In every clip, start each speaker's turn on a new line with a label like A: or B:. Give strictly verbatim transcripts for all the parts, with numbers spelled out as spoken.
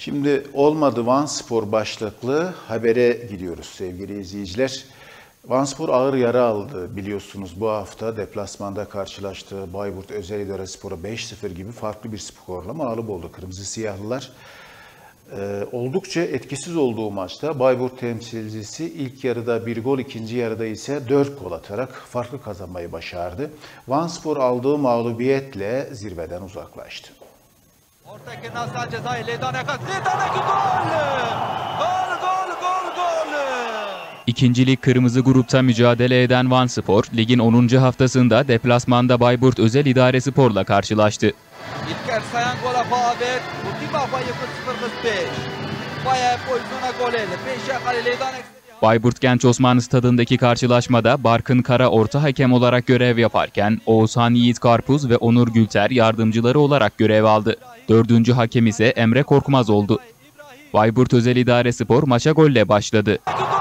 A: Şimdi olmadı Vanspor başlıklı habere gidiyoruz sevgili izleyiciler. Vanspor ağır yara aldı biliyorsunuz bu hafta deplasmanda karşılaştığı Bayburt Özel İdarespor'a beş sıfır gibi farklı bir skorla mağlup oldu Kırmızı Siyahlılar. Ee, oldukça etkisiz olduğu maçta Bayburt temsilcisi ilk yarıda bir gol, ikinci yarıda ise dört gol atarak farklı kazanmayı başardı. Vanspor aldığı mağlubiyetle zirveden uzaklaştı.
B: Ortaki Nasran cezayı Ledane kat. Ledane'ki gol! Gol, gol, gol, gol!
C: İkincilik kırmızı grupta mücadele eden Vanspor, ligin onuncu haftasında deplasmanda Bayburt Özel İdarespor'la karşılaştı.
B: İlker Sayan gola favet. Ultima payı sıfır kırk beş. Paya pozisyona goleli. beşe kale Ledane.
C: Bayburt Genç Osman Stadındaki karşılaşmada Barkın Kara orta hakem olarak görev yaparken Oğuzhan Yiğit Karpuz ve Onur Gülter yardımcıları olarak görev aldı. Dördüncü hakem ise Emre Korkmaz oldu. Bayburt Özel İdarespor maça golle başladı.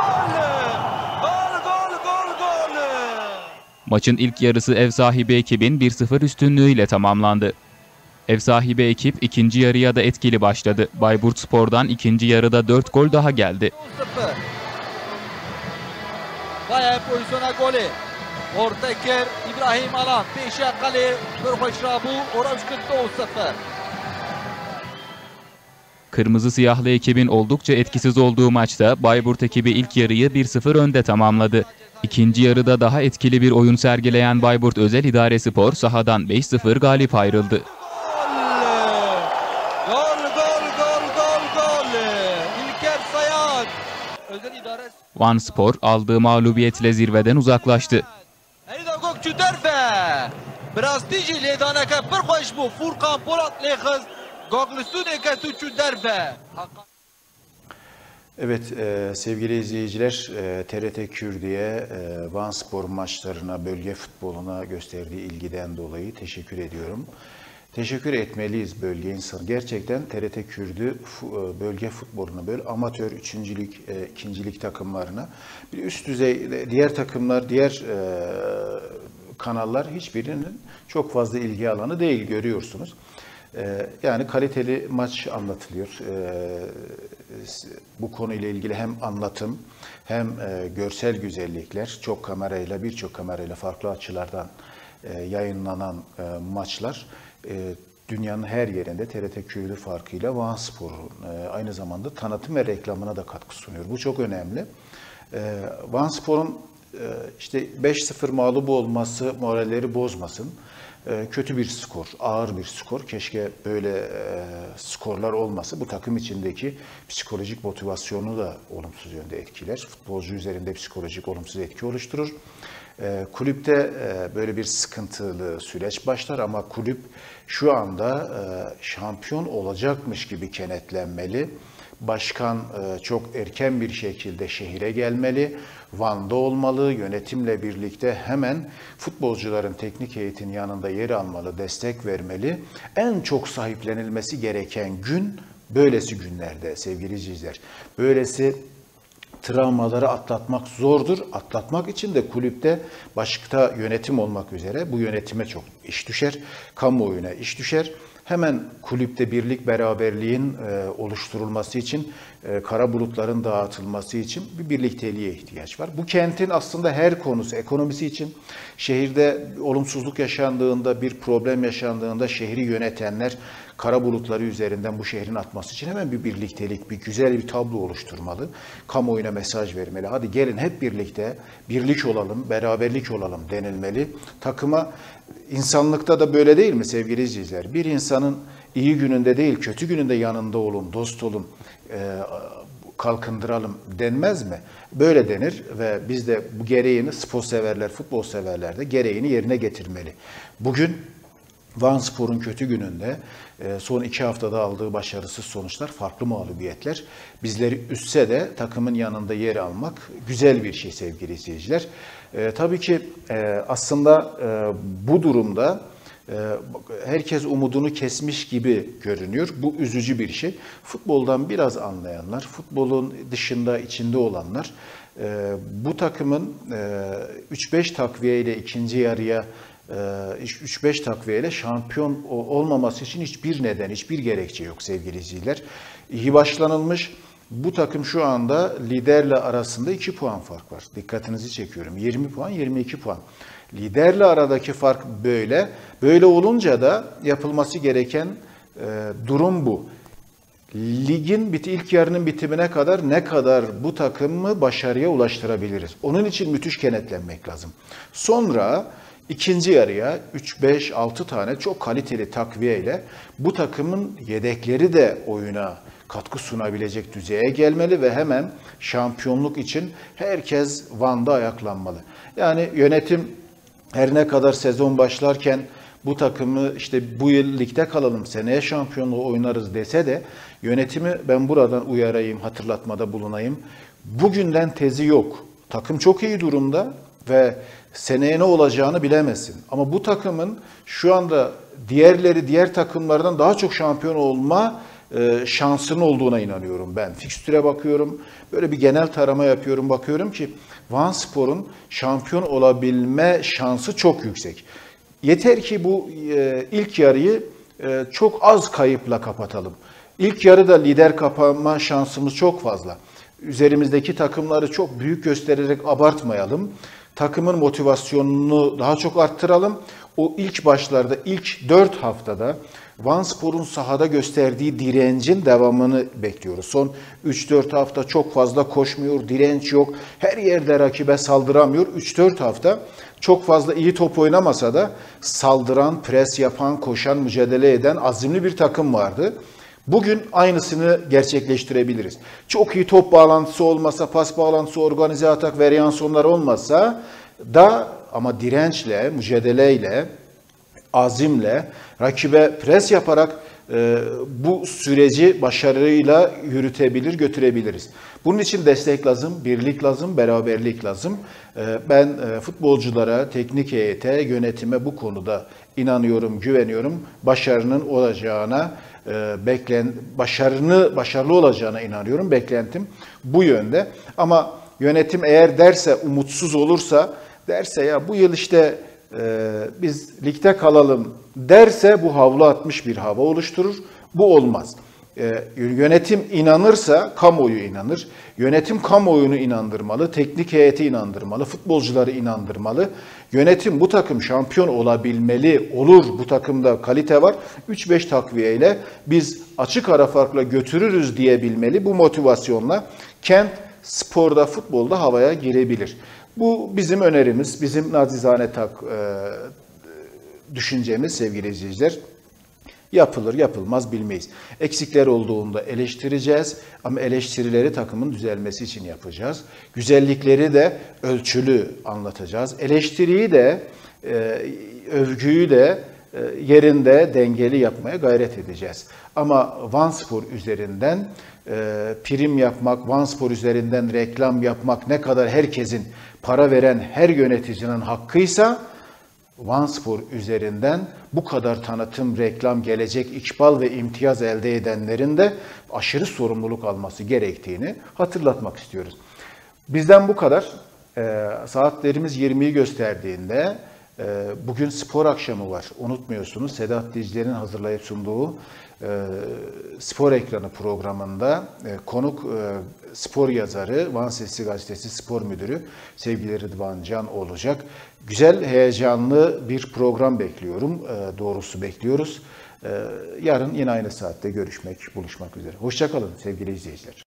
C: Maçın ilk yarısı ev sahibi ekibin bir sıfır üstünlüğüyle tamamlandı. Ev sahibi ekip ikinci yarıya da etkili başladı. Bayburtspor'dan ikinci yarıda dört gol daha geldi.
B: Bayağı pozisyona golü. Ortaker İbrahim Alan. beşe kale. Börhoşrabu. Oravşkık'ta on sıfır.
C: Kırmızı Siyahlı ekibin oldukça etkisiz olduğu maçta Bayburt ekibi ilk yarıyı bir sıfır önde tamamladı. İkinci yarıda daha etkili bir oyun sergileyen Bayburt Özel İdarespor sahadan beş sıfır galip ayrıldı.
B: Gol, gol, gol, gol, gol. İlker Sayan. Özel İdare...
C: Vanspor aldığı mağlubiyetle zirveden uzaklaştı.
B: Elida Gökçü derfe. Prestiji Ledaneke bir hoş bu. Furkan Polat Lekhız. Goglüstüneke tüçü derfe.
A: Evet e, sevgili izleyiciler, e, T R T Kürdi'ye e, Vanspor maçlarına, bölge futboluna gösterdiği ilgiden dolayı teşekkür ediyorum. Teşekkür etmeliyiz bölge insanı. Gerçekten T R T Kürdü bölge futboluna, böyle amatör üçüncülük, e, ikincilik takımlarına, bir üst düzey diğer takımlar, diğer e, kanallar hiçbirinin çok fazla ilgi alanı değil, görüyorsunuz. E, yani kaliteli maç anlatılıyor. E, bu konuyla ilgili hem anlatım hem e, görsel güzellikler, çok kamerayla, birçok kamerayla farklı açılardan e, yayınlanan e, maçlar dünyanın her yerinde T R T Kürdü farkıyla Vanspor'un aynı zamanda tanıtım ve reklamına da katkı sunuyor. Bu çok önemli. Vanspor'un işte beş sıfır mağlup olması moralleri bozmasın. Kötü bir skor, ağır bir skor. Keşke böyle skorlar olmasa. Bu takım içindeki psikolojik motivasyonu da olumsuz yönde etkiler. Futbolcu üzerinde psikolojik olumsuz etki oluşturur. E, kulüpte e, böyle bir sıkıntılı süreç başlar ama kulüp şu anda e, şampiyon olacakmış gibi kenetlenmeli. Başkan e, çok erken bir şekilde şehire gelmeli, Van'da olmalı, yönetimle birlikte hemen futbolcuların teknik heyetin yanında yer almalı, destek vermeli. En çok sahiplenilmesi gereken gün böylesi günlerde sevgili izleyiciler. Böylesi travmaları atlatmak zordur. Atlatmak için de kulüpte başta yönetim olmak üzere bu yönetime çok iş düşer. Kamuoyuna iş düşer. Hemen kulüpte birlik beraberliğin e, oluşturulması için, e, kara bulutların dağıtılması için bir birlikteliğe ihtiyaç var. Bu kentin aslında her konusu, ekonomisi için, şehirde olumsuzluk yaşandığında, bir problem yaşandığında şehri yönetenler kara bulutları üzerinden bu şehrin atması için hemen bir birliktelik, bir güzel bir tablo oluşturmalı. Kamuoyuna mesaj vermeli. Hadi gelin hep birlikte birlik olalım, beraberlik olalım denilmeli. Takıma, insanlıkta da böyle değil mi sevgili izleyiciler? Bir insanın iyi gününde değil, kötü gününde yanında olun, dost olun, e, kalkındıralım denmez mi? Böyle denir ve biz de bu gereğini spor severler, futbol severler de gereğini yerine getirmeli. Bugün Vanspor'un kötü gününde son iki haftada aldığı başarısız sonuçlar, farklı mağlubiyetler bizleri üstse de takımın yanında yer almak güzel bir şey sevgili izleyiciler. E, tabii ki e, aslında e, bu durumda e, herkes umudunu kesmiş gibi görünüyor. Bu üzücü bir şey. Futboldan biraz anlayanlar, futbolun dışında, içinde olanlar e, bu takımın e, üç beş takviye ile ikinci yarıya üç beş takviyeyle şampiyon olmaması için hiçbir neden, hiçbir gerekçe yok sevgili izleyiciler. İyi başlanılmış. Bu takım şu anda liderle arasında iki puan fark var. Dikkatinizi çekiyorum. yirmi puan, yirmi iki puan. Liderle aradaki fark böyle. Böyle olunca da yapılması gereken e, durum bu. Ligin biti, ilk yarının bitimine kadar ne kadar bu takımı başarıya ulaştırabiliriz? Onun için müthiş kenetlenmek lazım. Sonra ikinci yarıya üç beş altı tane çok kaliteli takviyeyle bu takımın yedekleri de oyuna katkı sunabilecek düzeye gelmeli ve hemen şampiyonluk için herkes Van'da ayaklanmalı. Yani yönetim her ne kadar sezon başlarken bu takımı işte bu yıl ligde kalalım, seneye şampiyonluğu oynarız dese de yönetimi ben buradan uyarayım, hatırlatmada bulunayım. Bugünden tezi yok. Takım çok iyi durumda ve seneye ne olacağını bilemezsin. Ama bu takımın şu anda diğerleri diğer takımlardan daha çok şampiyon olma şansının olduğuna inanıyorum ben. Fikstüre bakıyorum, böyle bir genel tarama yapıyorum, bakıyorum ki Vanspor'un şampiyon olabilme şansı çok yüksek. Yeter ki bu e, ilk yarıyı e, çok az kayıpla kapatalım. İlk yarıda lider kapama şansımız çok fazla. Üzerimizdeki takımları çok büyük göstererek abartmayalım. Takımın motivasyonunu daha çok arttıralım. O ilk başlarda, ilk dört haftada Vanspor'un sahada gösterdiği direncin devamını bekliyoruz. Son üç dört hafta çok fazla koşmuyor, direnç yok. Her yerde rakibe saldıramıyor. üç dört hafta çok fazla iyi top oynamasa da saldıran, pres yapan, koşan, mücadele eden azimli bir takım vardı. Bugün aynısını gerçekleştirebiliriz. Çok iyi top bağlantısı olmasa, pas bağlantısı, organize atak, varyansiyonlar olmasa da ama dirençle, mücadeleyle, azimle, rakibe pres yaparak e, bu süreci başarıyla yürütebilir, götürebiliriz. Bunun için destek lazım, birlik lazım, beraberlik lazım. E, ben e, futbolculara, teknik heyete, yönetime bu konuda inanıyorum, güveniyorum. Başarının olacağına, e, beklen, başarını başarılı olacağına inanıyorum. Beklentim bu yönde. Ama yönetim eğer derse, umutsuz olursa, derse ya bu yıl işte e, biz ligde kalalım derse bu havlu atmış bir hava oluşturur. Bu olmaz. E, yönetim inanırsa kamuoyu inanır. Yönetim kamuoyunu inandırmalı, teknik heyeti inandırmalı, futbolcuları inandırmalı. Yönetim bu takım şampiyon olabilmeli, olur, bu takımda kalite var. üç beş takviyeyle biz açık ara farkla götürürüz diyebilmeli. Bu motivasyonla Kent sporda, futbolda havaya girebilir. Bu bizim önerimiz, bizim nacizane tak, e, düşüncemiz sevgili izleyiciler. Yapılır, yapılmaz bilmeyiz. Eksikler olduğunda eleştireceğiz ama eleştirileri takımın düzelmesi için yapacağız. Güzellikleri de ölçülü anlatacağız. Eleştiriyi de, e, övgüyü de e, yerinde, dengeli yapmaya gayret edeceğiz. Ama Vanspor üzerinden e, prim yapmak, Vanspor üzerinden reklam yapmak ne kadar herkesin, para veren her yöneticinin hakkıysa, Vanspor üzerinden bu kadar tanıtım, reklam, gelecek, ikbal ve imtiyaz elde edenlerin de aşırı sorumluluk alması gerektiğini hatırlatmak istiyoruz. Bizden bu kadar. E, saatlerimiz yirmiyi gösterdiğinde e, bugün spor akşamı var. Unutmuyorsunuz, Sedat Dicle'nin hazırlayıp sunduğu e, spor ekranı programında e, konuk e, spor yazarı, Van Sesi Gazetesi spor müdürü sevgili Rıdvan Can olacak. Güzel, heyecanlı bir program bekliyorum. E, doğrusu bekliyoruz. E, yarın yine aynı saatte görüşmek, buluşmak üzere. Hoşça kalın sevgili izleyiciler.